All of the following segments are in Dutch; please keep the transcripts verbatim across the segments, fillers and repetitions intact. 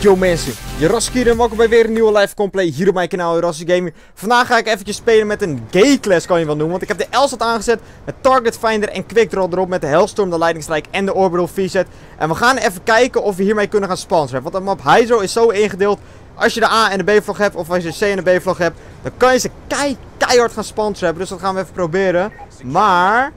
Yo mensen, Jurassic hier en welkom bij weer een nieuwe live gameplay hier op mijn kanaal Jurassic Gaming. Vandaag ga ik eventjes spelen met een gay class, kan je wel noemen, want ik heb de L-set aangezet met Target Finder en Quick Draw erop met de Hellstorm, de Lightning Strike en de Orbital V-set. En we gaan even kijken of we hiermee kunnen gaan sponsoren, want de map Hydro is zo ingedeeld. Als je de A en de B vlog hebt, of als je de C en de B vlog hebt, dan kan je ze kei, keihard gaan sponsoren. Dus dat gaan we even proberen. Maar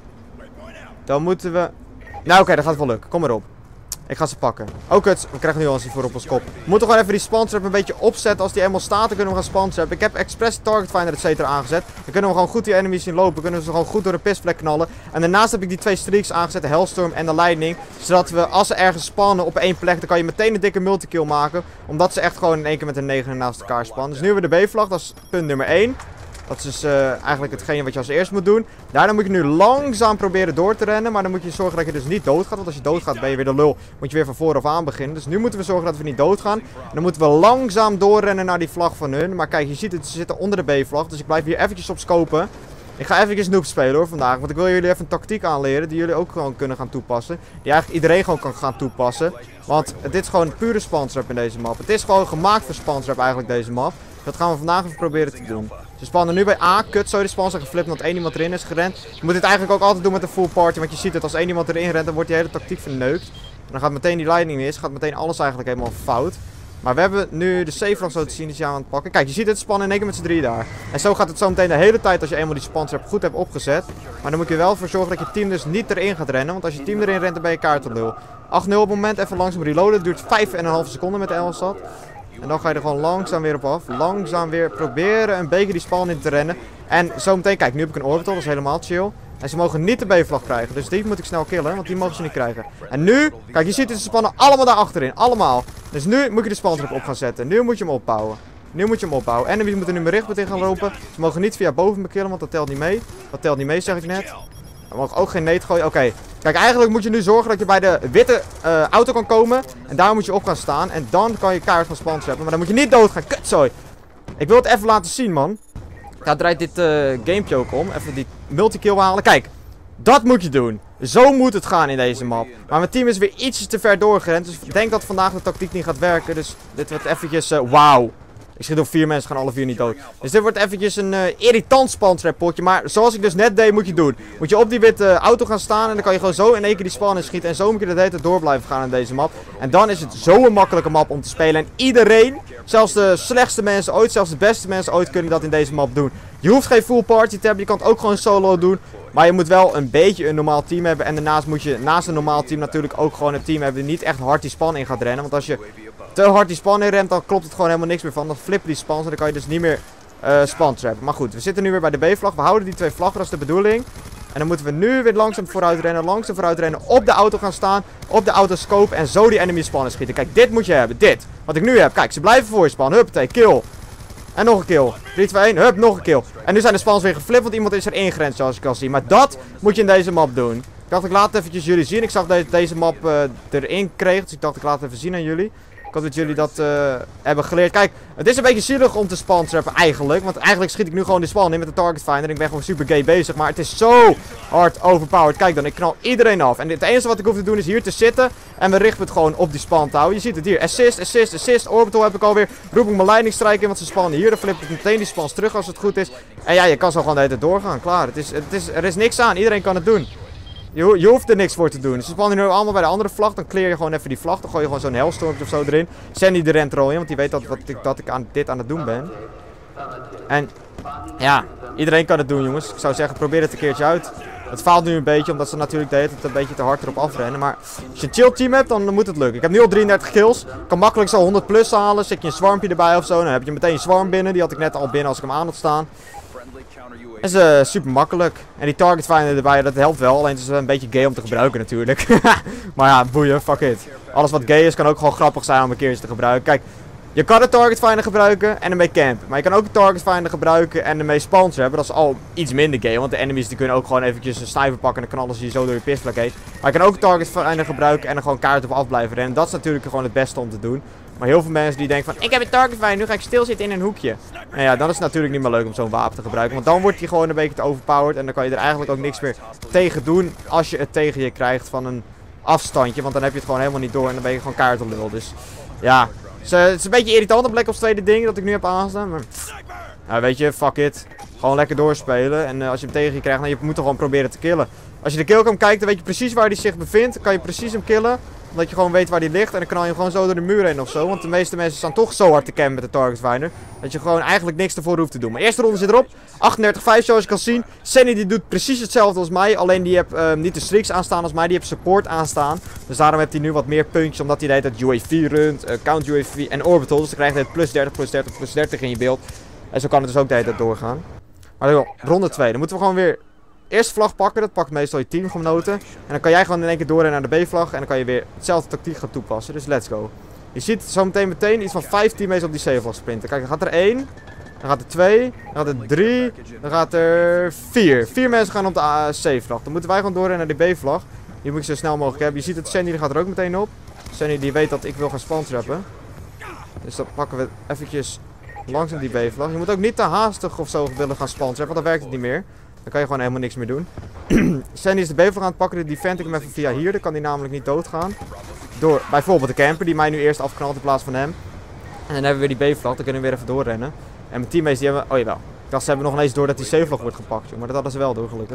dan moeten we... Nou oké, okay, dat gaat wel lukken, kom maar op. Ik ga ze pakken. Oh kut, we krijgen nu al eens voor op ons kop. We moeten gewoon even die sponsor een beetje opzetten. Als die eenmaal staat, dan kunnen we gaan sponsoren. Ik heb expres target finder et cetera aangezet. Dan kunnen we gewoon goed die enemies zien lopen. Dan kunnen we ze gewoon goed door de pisvlek knallen. En daarnaast heb ik die twee streaks aangezet. De Hellstorm en de Lightning. Zodat we, als ze ergens spannen op één plek, dan kan je meteen een dikke multikill maken. Omdat ze echt gewoon in één keer met een negen naast elkaar spannen. Dus nu hebben we de B-vlag. Dat is punt nummer één. Dat is dus uh, eigenlijk hetgeen wat je als eerst moet doen. Daarna moet je nu langzaam proberen door te rennen. Maar dan moet je zorgen dat je dus niet doodgaat. Want als je doodgaat ben je weer de lul. Moet je weer van vooraf aan beginnen. Dus nu moeten we zorgen dat we niet doodgaan. En dan moeten we langzaam doorrennen naar die vlag van hun. Maar kijk, je ziet het, ze zitten onder de B-vlag. Dus ik blijf hier eventjes op scopen. Ik ga eventjes noob spelen hoor vandaag. Want ik wil jullie even een tactiek aanleren. Die jullie ook gewoon kunnen gaan toepassen. Die eigenlijk iedereen gewoon kan gaan toepassen. Want dit is gewoon pure sponsorap in deze map. Het is gewoon gemaakt voor sponsorap eigenlijk deze map. Dat gaan we vandaag even proberen te doen. Ze spannen nu bij A. Kut, sorry, de spawns zijn geflipt omdat één iemand erin is gerend. Je moet dit eigenlijk ook altijd doen met een full party. Want je ziet het, als één iemand erin rent, dan wordt die hele tactiek verneukt. En dan gaat meteen die lightning mis. Gaat meteen alles eigenlijk helemaal fout. Maar we hebben nu de C-vlag zo te zien, die zijn aan het pakken. Kijk, je ziet het spannen in één keer met z'n drie daar. En zo gaat het zo meteen de hele tijd als je eenmaal die spawns hebt goed hebt opgezet. Maar dan moet je wel voor zorgen dat je team dus niet erin gaat rennen. Want als je team erin rent, dan ben je kaartenlul. acht nul op het moment, even langzaam reloaden. Het duurt vijf komma vijf seconden met de L-set. En dan ga je er gewoon langzaam weer op af. Langzaam weer proberen een beetje die spawn in te rennen. En zometeen, kijk, nu heb ik een orbital, dat is helemaal chill. En ze mogen niet de B-vlag krijgen. Dus die moet ik snel killen, want die mogen ze niet krijgen. En nu, kijk, je ziet het, ze spannen allemaal daar achterin. Allemaal. Dus nu moet je de spawntrap op gaan zetten. Nu moet je hem opbouwen. Nu moet je hem opbouwen. En we moeten nu mijn richtpunt in gaan lopen. Ze mogen niet via boven me killen, want dat telt niet mee. Dat telt niet mee, zeg ik net. We mogen ook geen nade gooien. Oké. Okay. Kijk, eigenlijk moet je nu zorgen dat je bij de witte uh, auto kan komen. En daar moet je op gaan staan. En dan kan je kaart van spans hebben. Maar dan moet je niet doodgaan. Kutzooi. Ik wil het even laten zien, man. Daar draait dit uh, gamepje ook om. Even die multikill halen. Kijk. Dat moet je doen. Zo moet het gaan in deze map. Maar mijn team is weer ietsje te ver doorgerend. Dus ik denk dat vandaag de tactiek niet gaat werken. Dus dit wordt eventjes... Uh, Wauw. Ik schiet op vier mensen, gaan alle vier niet dood. Dus dit wordt eventjes een uh, irritant spantrap potje. Maar zoals ik dus net deed, moet je doen. Moet je op die witte uh, auto gaan staan. En dan kan je gewoon zo in één keer die span in schieten. En zo moet je de hele tijd door blijven gaan in deze map. En dan is het zo'n makkelijke map om te spelen. En iedereen, zelfs de slechtste mensen ooit, zelfs de beste mensen ooit, kunnen dat in deze map doen. Je hoeft geen full party te hebben. Je kan het ook gewoon solo doen. Maar je moet wel een beetje een normaal team hebben. En daarnaast moet je naast een normaal team natuurlijk ook gewoon een team hebben die niet echt hard die span in gaat rennen. Want als je te hard die span in rent, dan klopt het gewoon helemaal niks meer van. Dan flippen die spans en dan kan je dus niet meer uh, span trappen. Maar goed, we zitten nu weer bij de B-vlag. We houden die twee vlaggen, dat is de bedoeling. En dan moeten we nu weer langzaam vooruit rennen, langzaam vooruit rennen, op de auto gaan staan, op de auto scope en zo die enemy spannen schieten. Kijk, dit moet je hebben, dit. Wat ik nu heb, kijk, ze blijven voor je spannen. Huppatee, kill. En nog een kill. drie, twee, één. Hup, nog een kill. En nu zijn de spans weer geflipt, want iemand is er ingerend, zoals ik kan zien. Maar dat moet je in deze map doen. Ik dacht, ik laat het eventjes jullie zien. Ik zag dat deze map uh, erin kreeg, dus ik dacht, ik laat het even zien aan jullie. Ik hoop dat jullie dat uh, hebben geleerd. Kijk, het is een beetje zielig om te spantrappen eigenlijk. Want eigenlijk schiet ik nu gewoon de span in met de target finder. Ik ben gewoon super gay bezig. Maar het is zo hard overpowered. Kijk dan, ik knal iedereen af. En het enige wat ik hoef te doen is hier te zitten. En we richten het gewoon op die span te houden. Je ziet het hier. Assist, assist, assist. Orbital heb ik alweer. Roep ik mijn lightning strike in, want ze spannen hier. Dan flip ik meteen die spans terug als het goed is. En ja, je kan zo gewoon de hele tijd doorgaan. Klaar. Het is, het is, er is niks aan. Iedereen kan het doen. Je, je hoeft er niks voor te doen. Dus ze spannen nu allemaal bij de andere vlag. Dan clear je gewoon even die vlag. Dan gooi je gewoon zo'n hellstormje of zo erin. Sandy de rent er al in, want die weet dat, wat ik, dat ik aan, dit aan het doen ben. En ja, iedereen kan het doen, jongens. Ik zou zeggen, probeer het een keertje uit. Het faalt nu een beetje, omdat ze natuurlijk de hele tijd een beetje te hard erop afrennen. Maar als je een chill team hebt, dan moet het lukken. Ik heb nu al drieëndertig kills. Ik kan makkelijk zo honderd plus halen. Zet je een swarmpje erbij of zo. Dan heb je meteen een swarm binnen. Die had ik net al binnen als ik hem aan had staan. Dat is uh, super makkelijk. En die target finder erbij, dat helpt wel. Alleen het is een beetje gay om te gebruiken natuurlijk. Maar ja, boeien, fuck it. Alles wat gay is kan ook gewoon grappig zijn om een keertje te gebruiken. Kijk, je kan de target finder gebruiken en ermee campen. Maar je kan ook de target finder gebruiken en ermee spawns hebben. Dat is al iets minder gay, want de enemies die kunnen ook gewoon eventjes een sniper pakken en dan knallen ze je zo door je pisvlak heen. Maar je kan ook de target finder gebruiken en er gewoon kaart op af blijven rennen. Dat is natuurlijk gewoon het beste om te doen. Maar heel veel mensen die denken van, ik heb een target finder, nu ga ik stilzitten in een hoekje. En ja, dan is het natuurlijk niet meer leuk om zo'n wapen te gebruiken. Want dan wordt hij gewoon een beetje te overpowered en dan kan je er eigenlijk ook niks meer tegen doen als je het tegen je krijgt van een afstandje. Want dan heb je het gewoon helemaal niet door en dan ben je gewoon kaart op lul. Dus Ja, het is een beetje irritant op Black Ops twee ding dat ik nu heb aanstaan. Maar ja, weet je, fuck it. Gewoon lekker doorspelen. En uh, als je hem tegen je krijgt, nou, je moet toch gewoon proberen te killen. Als je de killcam kijkt, dan weet je precies waar hij zich bevindt. Dan kan je precies hem killen. Omdat je gewoon weet waar hij ligt. En dan knal je hem gewoon zo door de muur heen of zo. Want de meeste mensen staan toch zo hard te campen met de target finder. Dat je gewoon eigenlijk niks ervoor hoeft te doen. Maar eerste ronde zit erop. achtendertig vijf zoals je kan zien. Sandy die doet precies hetzelfde als mij. Alleen die heeft uh, niet de streaks aanstaan als mij. Die heeft support aanstaan. Dus daarom heeft hij nu wat meer puntjes. Omdat hij de hele tijd U A V runt. Uh, count U A V en orbital. Dus dan krijg je het plus dertig, plus dertig, plus dertig in je beeld. En zo kan het dus ook de hele tijd doorgaan. Maar joh, ronde twee. Dan moeten we gewoon weer eerst vlag pakken. Dat pakt meestal je teamgenoten. En dan kan jij gewoon in één keer door naar de B-vlag. En dan kan je weer hetzelfde tactiek gaan toepassen. Dus let's go. Je ziet zo meteen meteen iets van vijf teammates op die C-vlag sprinten. Kijk, dan gaat er één. Dan gaat er twee. Dan gaat er drie. Dan gaat er vier. Vier mensen gaan op de C-vlag. Dan moeten wij gewoon door naar de B-vlag. Die moet ik zo snel mogelijk hebben. Je ziet het, Sandy die gaat er ook meteen op. Sandy die weet dat ik wil gaan spantrappen. Dus dan pakken we eventjes langzaam die B-vlag. Je moet ook niet te haastig of zo willen gaan spantrappen, want dan werkt het niet meer. Dan kan je gewoon helemaal niks meer doen. Sandy is de B-vlag aan het pakken. Die vent ik hem even via hier. Dan kan hij namelijk niet doodgaan. Door bijvoorbeeld de camper die mij nu eerst afknalt in plaats van hem. En dan hebben we weer die B-vlag. Dan kunnen we weer even doorrennen. En mijn teammates die hebben... Oh jawel. Ik dacht ze hebben nog ineens door dat die C-vlag wordt gepakt. Joh. Maar dat hadden ze wel door gelukkig.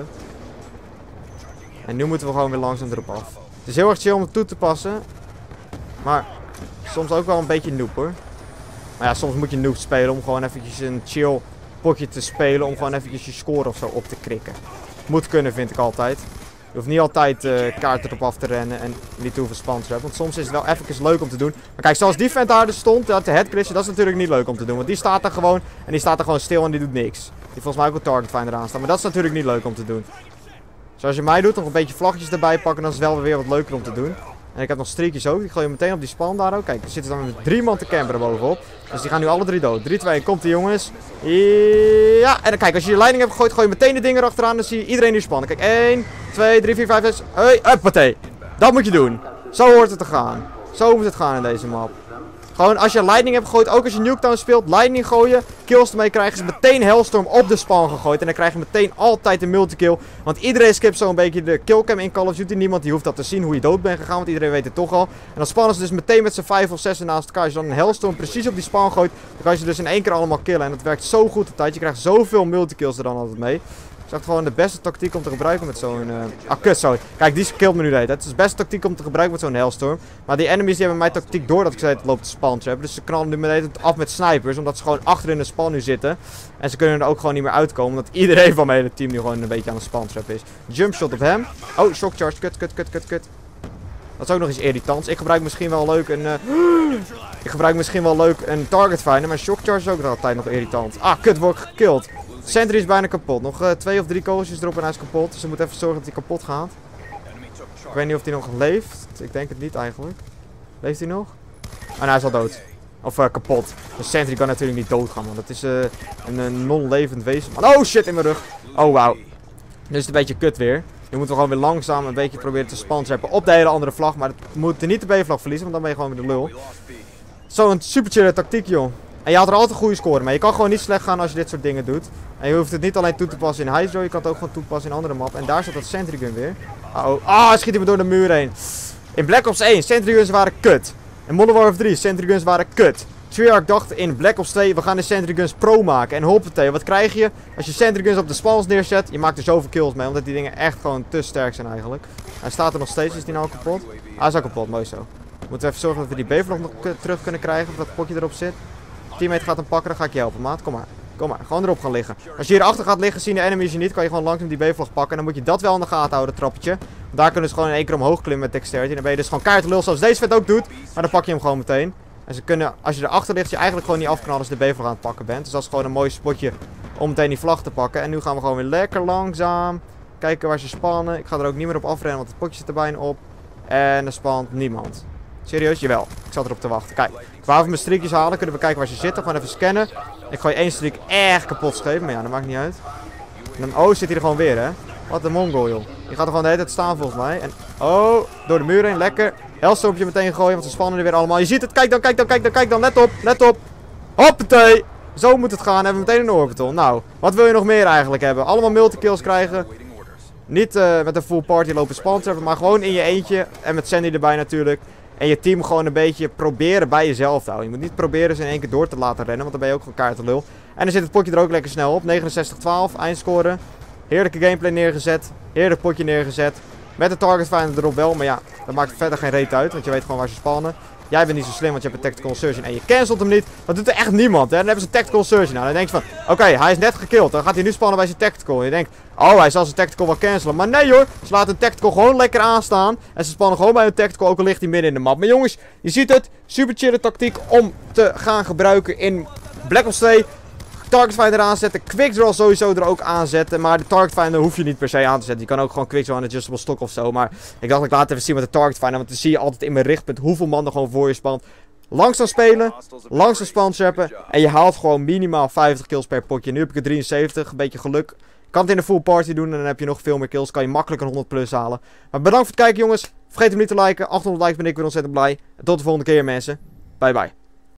En nu moeten we gewoon weer langzaam erop af. Het is heel erg chill om het toe te passen. Maar soms ook wel een beetje noob hoor. Maar ja, soms moet je noob spelen om gewoon eventjes een chill potje te spelen. Om gewoon eventjes je score of zo op te krikken. Moet kunnen vind ik altijd. Je hoeft niet altijd uh, kaarten erop af te rennen en niet te hoeven spans hebben. Want soms is het wel even leuk om te doen. Maar kijk, zoals die vent daar dus stond, dat de headcrashen, dat is natuurlijk niet leuk om te doen. Want die staat er gewoon en die staat er gewoon stil en die doet niks. Die volgens mij ook een target finder aan staan. Maar dat is natuurlijk niet leuk om te doen. Zoals je mij doet, nog een beetje vlaggetjes erbij pakken, dan is het wel weer wat leuker om te doen. En ik heb nog streakjes ook. Die gooi je meteen op die span daar ook. Kijk, er zitten dan met drie man te camperen bovenop. Dus die gaan nu alle drie dood. drie, twee, komt die jongens. Ja, en dan kijk, als je je leiding hebt gegooid, gooi je meteen de dingen erachteraan. Dan zie je iedereen nu spannen. Kijk, één, twee, drie, vier, vijf, zes. Hoi, huppatee. Dat moet je doen. Zo hoort het te gaan. Zo moet het gaan in deze map. Gewoon als je lightning hebt gegooid, ook als je Nuketown speelt, lightning gooien, kills ermee krijgen, is meteen Hellstorm op de spawn gegooid. En dan krijg je meteen altijd een multikill. Want iedereen skipt zo'n beetje de killcam in Call of Duty. Niemand die hoeft dat te zien hoe je dood bent gegaan, want iedereen weet het toch al. En dan spannen ze dus meteen met z'n vijf of zes naast elkaar. Als je dan een Hellstorm precies op die spawn gooit, dan kan je ze dus in één keer allemaal killen. En dat werkt zo goed op tijd. Je krijgt zoveel multikills er dan altijd mee. Dat is echt gewoon de beste tactiek om te gebruiken met zo'n... Uh... Ah, kut, sorry. Kijk, die killt me nu de hele tijd. Het is de beste tactiek om te gebruiken met zo'n Hellstorm. Maar die enemies die hebben mijn tactiek door dat ik ze loop te spantrappen. Dus ze knallen nu meteen af met snipers. Omdat ze gewoon achter in de span nu zitten. En ze kunnen er ook gewoon niet meer uitkomen. Omdat iedereen van mijn hele team nu gewoon een beetje aan de spantrappen is. Jump shot op hem. Oh, shock charge. Kut, kut, kut, kut, kut. Dat is ook nog iets irritants. Ik gebruik misschien wel leuk een... Uh... Ik gebruik misschien wel leuk een target finder. Maar shock charge is ook altijd nog irritant. Ah, kut, word ik gekillt. Sentry is bijna kapot. Nog uh, twee of drie kogeltjes erop en hij is kapot. Dus we moeten even zorgen dat hij kapot gaat. Ik weet niet of hij nog leeft. Ik denk het niet eigenlijk. Leeft hij nog? Ah, nou, hij is al dood. Of uh, kapot. De Sentry kan natuurlijk niet doodgaan, want het is uh, een, een non-levend wezen. Oh shit, in mijn rug. Oh wauw. Nu is het een beetje kut weer. Nu moeten we gewoon weer langzaam een beetje proberen te spantrappen op de hele andere vlag. Maar we moeten niet de B-vlag verliezen, want dan ben je gewoon weer de lul. Zo'n super chille tactiek, joh. En je had er altijd een goede score mee. Je kan gewoon niet slecht gaan als je dit soort dingen doet. En je hoeft het niet alleen toe te passen in Hydro, je kan het ook gewoon toepassen in andere map. En daar staat dat Sentry Gun weer. Uh oh, ah, hij schiet hij me door de muur heen. In Black Ops één, Sentry Guns waren kut. In Modern Warfare drie, Sentry Guns waren kut. Treyarch dacht in Black Ops twee, we gaan de Sentry Guns pro maken. En hoppatee, wat krijg je? Als je Sentry Guns op de spawns neerzet, je maakt er zoveel kills mee. Omdat die dingen echt gewoon te sterk zijn eigenlijk. Hij staat er nog steeds, is die nou kapot? Ah, hij is ook kapot, mooi zo. Moeten we even zorgen dat we die B-vlag nog terug kunnen krijgen, of dat potje erop zit. Teammate gaat hem pakken, dan ga ik je helpen, maat. Kom maar. Kom maar, gewoon erop gaan liggen. Als je hierachter gaat liggen, zien de enemies je niet, kan je gewoon langzaam die B-vlag pakken. En dan moet je dat wel in de gaten houden, het trappetje. Want daar kunnen ze gewoon in één keer omhoog klimmen met dexterity. En dan ben je dus gewoon kaartenlul zoals deze vet ook doet. Maar dan pak je hem gewoon meteen. En ze kunnen, als je erachter ligt, je eigenlijk gewoon niet afknallen als je de B-vlag aan het pakken bent. Dus dat is gewoon een mooi spotje om meteen die vlag te pakken. En nu gaan we gewoon weer lekker langzaam kijken waar ze spannen. Ik ga er ook niet meer op afrennen, want het potje zit er bijna op. En er spant niemand. Serieus? Jawel. Ik zat erop te wachten. Kijk, ik wou even mijn streakjes halen. Kunnen we kijken waar ze zitten. Gewoon even scannen. Ik gooi één streak echt kapot scheef. Maar ja, dat maakt niet uit. En dan, oh, zit hij er gewoon weer, hè. Wat een mongol, joh. Die gaat er gewoon de hele tijd staan, volgens mij. En, oh, door de muur heen. Lekker. Hellstormpje meteen gooien, want ze spannen er weer allemaal. Je ziet het. Kijk dan, kijk dan, kijk dan, kijk dan. Let op, let op. Hoppatee. Zo moet het gaan. Hebben we meteen een orbital. Nou, wat wil je nog meer eigenlijk hebben? Allemaal multikills krijgen. Niet uh, met een full party lopen spantrappen, maar gewoon in je eentje. En met Sandy erbij natuurlijk. En je team gewoon een beetje proberen bij jezelf te houden. Je moet niet proberen ze in één keer door te laten rennen, want dan ben je ook gewoon kaart te lul. En dan zit het potje er ook lekker snel op. negenenzestig twaalf, eindscoren. Heerlijke gameplay neergezet. Heerlijk potje neergezet. Met de target finder erop wel, maar ja, dat maakt verder geen reet uit, want je weet gewoon waar ze spannen. Jij bent niet zo slim, want je hebt een tactical surgeon en je cancelt hem niet. Dat doet er echt niemand, hè. Dan hebben ze een tactical surgeon aan. Dan denk je van, oké, okay, hij is net gekillt. Dan gaat hij nu spannen bij zijn tactical. En je denkt, oh, hij zal zijn tactical wel cancelen. Maar nee hoor, ze laten een tactical gewoon lekker aanstaan. En ze spannen gewoon bij hun tactical, ook al ligt hij midden in de map. Maar jongens, je ziet het, super chille tactiek om te gaan gebruiken in Black Ops twee. Target Finder aanzetten, Quick Draw sowieso er ook aanzetten. Maar de Target Finder hoef je niet per se aan te zetten. Je kan ook gewoon Quick Draw en Adjustable Stock of zo. Maar ik dacht ik laat even zien met de Target Finder. Want dan zie je altijd in mijn richtpunt hoeveel man er gewoon voor je spant. Langzaam spelen, langzaam spanshappen. En je haalt gewoon minimaal vijftig kills per potje. Nu heb ik er drieënzeventig, een beetje geluk. Je kan het in een full party doen en dan heb je nog veel meer kills. Kan je makkelijk een honderd plus halen. Maar bedankt voor het kijken jongens. Vergeet hem niet te liken. achthonderd likes ben ik weer ontzettend blij. En tot de volgende keer mensen. Bye bye.